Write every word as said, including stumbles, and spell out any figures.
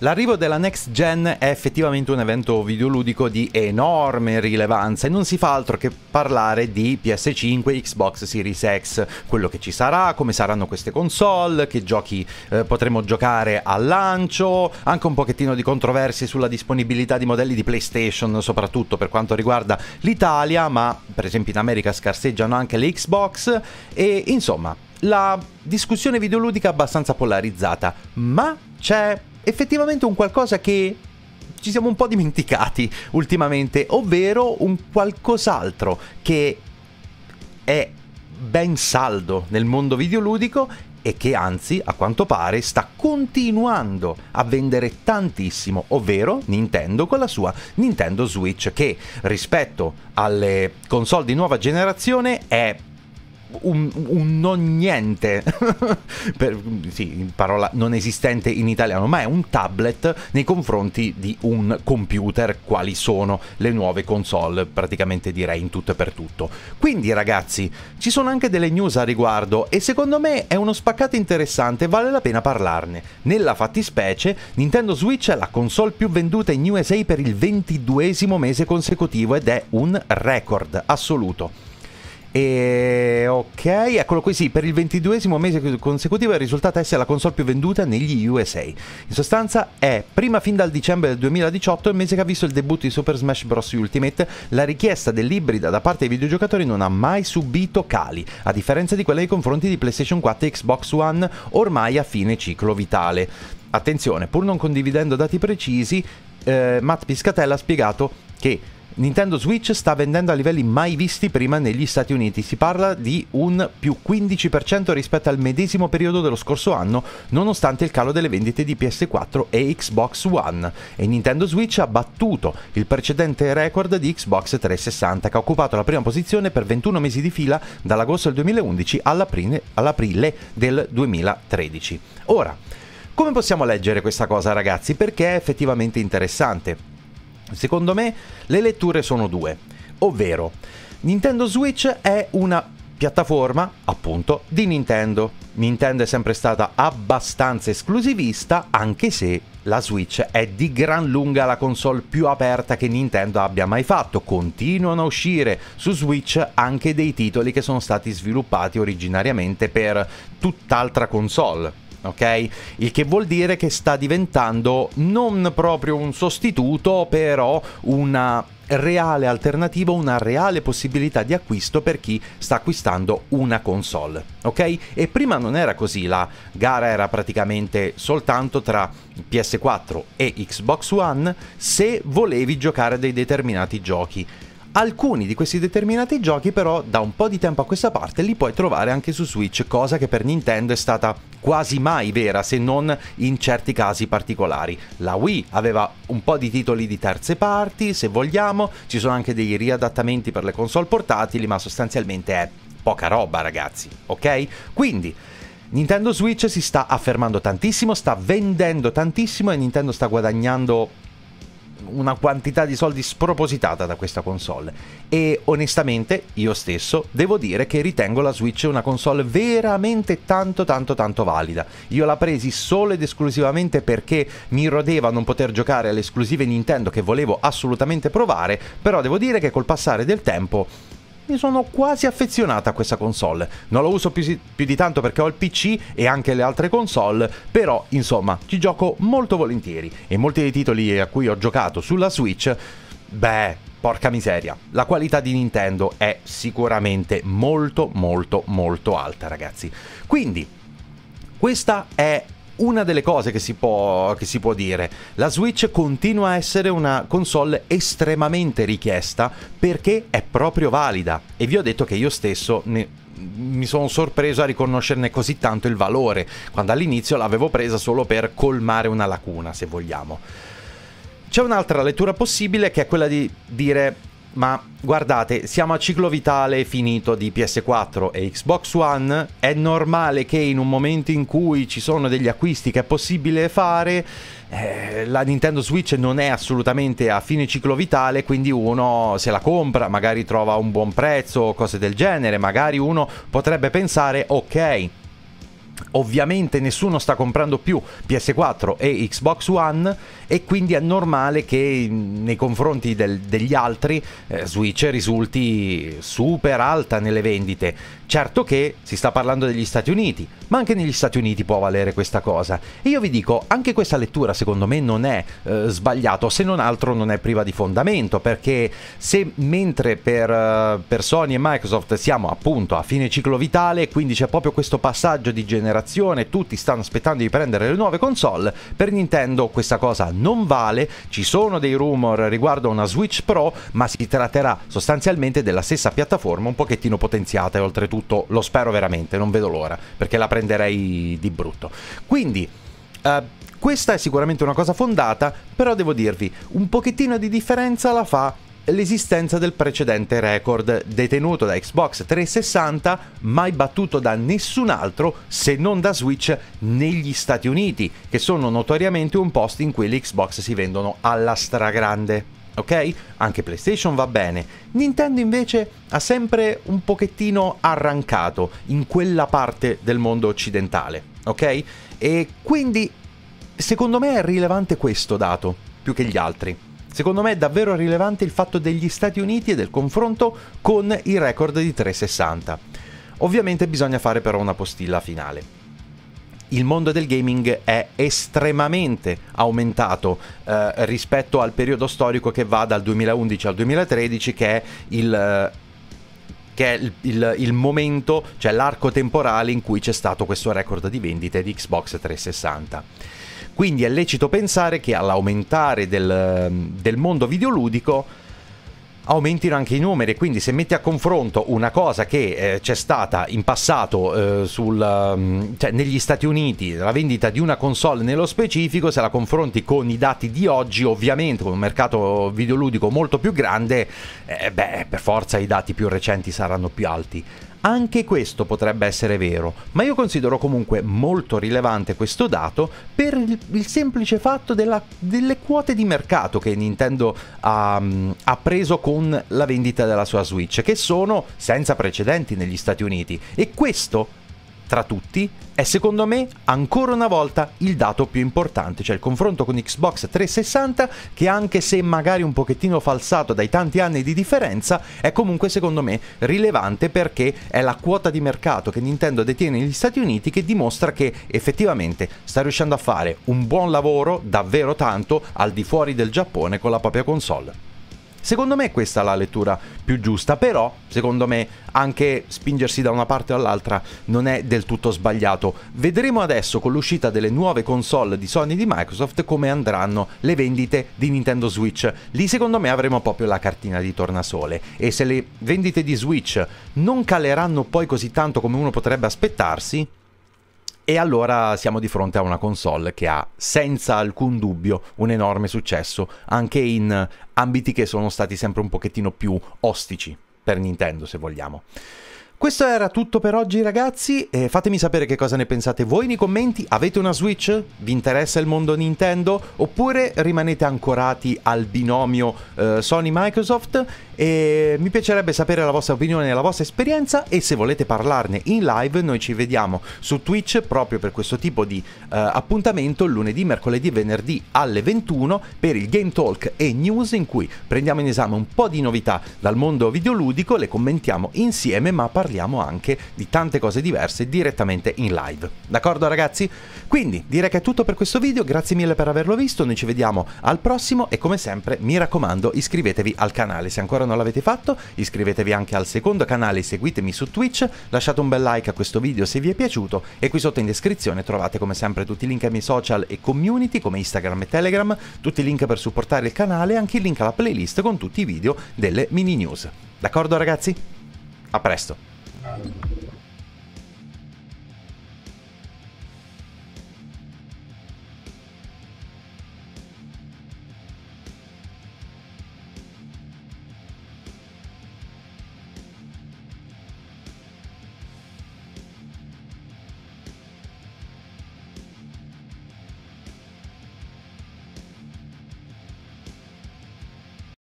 L'arrivo della next gen è effettivamente un evento videoludico di enorme rilevanza e non si fa altro che parlare di P S cinque, Xbox Series X, quello che ci sarà, come saranno queste console, che giochi eh, potremo giocare al lancio, anche un pochettino di controversie sulla disponibilità di modelli di PlayStation, soprattutto per quanto riguarda l'Italia, ma per esempio in America scarseggiano anche le Xbox e insomma la discussione videoludica è abbastanza polarizzata, ma c'è effettivamente un qualcosa che ci siamo un po' dimenticati ultimamente, ovvero un qualcos'altro che è ben saldo nel mondo videoludico e che anzi, a quanto pare, sta continuando a vendere tantissimo, ovvero Nintendo con la sua Nintendo Switch, che rispetto alle console di nuova generazione è Un, un non niente per, sì, in parola non esistente in italiano, ma è un tablet nei confronti di un computer quali sono le nuove console, praticamente direi in tutto e per tutto. Quindi ragazzi, ci sono anche delle news a riguardo e secondo me è uno spaccato interessante, vale la pena parlarne. Nella fattispecie Nintendo Switch è la console più venduta in U S A per il ventiduesimo mese consecutivo ed è un record assoluto. E ok, eccolo qui, sì, per il ventiduesimo mese consecutivo è risultata essere la console più venduta negli U S A. In sostanza è, prima fin dal dicembre del duemiladiciotto, il mese che ha visto il debutto di Super Smash Bros. Ultimate, la richiesta dell'ibrida da parte dei videogiocatori non ha mai subito cali, a differenza di quella nei confronti di PlayStation quattro e Xbox One, ormai a fine ciclo vitale. Attenzione, pur non condividendo dati precisi, eh, Matt Piscatella ha spiegato che Nintendo Switch sta vendendo a livelli mai visti prima negli Stati Uniti. Si parla di un più quindici per cento rispetto al medesimo periodo dello scorso anno, nonostante il calo delle vendite di P S quattro e Xbox One. E Nintendo Switch ha battuto il precedente record di Xbox trecentosessanta, che ha occupato la prima posizione per ventuno mesi di fila dall'agosto del duemilaundici all'aprile, all'aprile del duemilatredici. Ora, come possiamo leggere questa cosa, ragazzi? Perché è effettivamente interessante. Secondo me le letture sono due, ovvero Nintendo Switch è una piattaforma, appunto, di Nintendo. Nintendo è sempre stata abbastanza esclusivista, anche se la Switch è di gran lunga la console più aperta che Nintendo abbia mai fatto. Continuano a uscire su Switch anche dei titoli che sono stati sviluppati originariamente per tutt'altra console. Ok? Il che vuol dire che sta diventando non proprio un sostituto, però una reale alternativa, una reale possibilità di acquisto per chi sta acquistando una console, ok? E prima non era così, la gara era praticamente soltanto tra P S quattro e Xbox One se volevi giocare a dei determinati giochi. Alcuni di questi determinati giochi però da un po' di tempo a questa parte li puoi trovare anche su Switch, cosa che per Nintendo è stata quasi mai vera, se non in certi casi particolari. La Wii aveva un po' di titoli di terze parti, se vogliamo, ci sono anche dei riadattamenti per le console portatili, ma sostanzialmente è poca roba, ragazzi, ok? Quindi Nintendo Switch si sta affermando tantissimo, sta vendendo tantissimo e Nintendo sta guadagnando una quantità di soldi spropositata da questa console e onestamente io stesso devo dire che ritengo la Switch una console veramente tanto tanto tanto valida. Io l'ho presi solo ed esclusivamente perché mi rodeva non poter giocare alle esclusive Nintendo che volevo assolutamente provare, però devo dire che col passare del tempo mi sono quasi affezionata a questa console. Non lo uso più, più di tanto perché ho il P C e anche le altre console, però insomma ci gioco molto volentieri e molti dei titoli a cui ho giocato sulla Switch, beh, porca miseria, la qualità di Nintendo è sicuramente molto molto molto alta, ragazzi. Quindi questa è una delle cose che si può, che si può dire. La Switch continua a essere una console estremamente richiesta perché è proprio valida e vi ho detto che io stesso ne, mi sono sorpreso a riconoscerne così tanto il valore, quando all'inizio l'avevo presa solo per colmare una lacuna, se vogliamo. C'è un'altra lettura possibile che è quella di dire: ma guardate, siamo a ciclo vitale finito di P S quattro e Xbox One, è normale che in un momento in cui ci sono degli acquisti che è possibile fare, eh, la Nintendo Switch non è assolutamente a fine ciclo vitale, quindi uno se la compra, magari trova un buon prezzo o cose del genere, magari uno potrebbe pensare ok, Ovviamente nessuno sta comprando più P S quattro e Xbox One e quindi è normale che nei confronti del, degli altri eh, Switch risulti super alta nelle vendite. Certo che si sta parlando degli Stati Uniti, ma anche negli Stati Uniti può valere questa cosa. E io vi dico, anche questa lettura secondo me non è eh, sbagliato, se non altro non è priva di fondamento, perché se mentre per, uh, per Sony e Microsoft siamo appunto a fine ciclo vitale, quindi c'è proprio questo passaggio di generazione, tutti stanno aspettando di prendere le nuove console, per Nintendo questa cosa non vale, ci sono dei rumor riguardo a una Switch Pro, ma si tratterà sostanzialmente della stessa piattaforma un pochettino potenziata e oltretutto lo spero veramente, non vedo l'ora, perché la prenderei di brutto. Quindi uh, questa è sicuramente una cosa fondata, però devo dirvi, un pochettino di differenza la fa l'esistenza del precedente record detenuto da Xbox trecentosessanta, mai battuto da nessun altro se non da Switch negli Stati Uniti, che sono notoriamente un posto in cui le Xbox si vendono alla stragrande. Ok? Anche PlayStation va bene. Nintendo invece ha sempre un pochettino arrancato in quella parte del mondo occidentale, ok? E quindi secondo me è rilevante questo dato più che gli altri. Secondo me è davvero rilevante il fatto degli Stati Uniti e del confronto con i record di trecentosessanta. Ovviamente bisogna fare però una postilla finale. Il mondo del gaming è estremamente aumentato eh, rispetto al periodo storico che va dal duemilaundici al duemilatredici, che è il, che è il, il, il momento, cioè l'arco temporale in cui c'è stato questo record di vendite di Xbox trecentosessanta. Quindi è lecito pensare che all'aumentare del, del mondo videoludico aumentino anche i numeri, quindi se metti a confronto una cosa che eh, c'è stata in passato eh, sul, um, cioè negli Stati Uniti, la vendita di una console nello specifico, se la confronti con i dati di oggi, ovviamente con un mercato videoludico molto più grande, eh, beh, per forza i dati più recenti saranno più alti. Anche questo potrebbe essere vero, ma io considero comunque molto rilevante questo dato per il, il semplice fatto della, delle quote di mercato che Nintendo ha, ha preso con la vendita della sua Switch, che sono senza precedenti negli Stati Uniti. E questo, tra tutti, è secondo me ancora una volta il dato più importante, cioè il confronto con Xbox trecentosessanta, che anche se magari un pochettino falsato dai tanti anni di differenza, è comunque secondo me rilevante, perché è la quota di mercato che Nintendo detiene negli Stati Uniti che dimostra che effettivamente sta riuscendo a fare un buon lavoro, davvero tanto, al di fuori del Giappone con la propria console. Secondo me questa è la lettura più giusta, però secondo me anche spingersi da una parte o all'altra non è del tutto sbagliato. Vedremo adesso con l'uscita delle nuove console di Sony e di Microsoft come andranno le vendite di Nintendo Switch. Lì secondo me avremo proprio la cartina di tornasole, e se le vendite di Switch non caleranno poi così tanto come uno potrebbe aspettarsi, e allora siamo di fronte a una console che ha senza alcun dubbio un enorme successo, anche in ambiti che sono stati sempre un pochettino più ostici per Nintendo, se vogliamo. Questo era tutto per oggi ragazzi, e fatemi sapere che cosa ne pensate voi nei commenti. Avete una Switch? Vi interessa il mondo Nintendo? Oppure rimanete ancorati al binomio eh, Sony-Microsoft? E mi piacerebbe sapere la vostra opinione e la vostra esperienza, e se volete parlarne in live noi ci vediamo su Twitch proprio per questo tipo di eh, appuntamento lunedì, mercoledì e venerdì alle ventuno per il Game Talk e News, in cui prendiamo in esame un po' di novità dal mondo videoludico, le commentiamo insieme, ma parliamo anche di tante cose diverse direttamente in live. D'accordo ragazzi? Quindi direi che è tutto per questo video, grazie mille per averlo visto, noi ci vediamo al prossimo e come sempre mi raccomando iscrivetevi al canale se ancora non l'avete fatto, iscrivetevi anche al secondo canale, seguitemi su Twitch, lasciate un bel like a questo video se vi è piaciuto, e qui sotto in descrizione trovate come sempre tutti i link ai miei social e community come Instagram e Telegram, tutti i link per supportare il canale e anche il link alla playlist con tutti i video delle mini news. D'accordo ragazzi? A presto!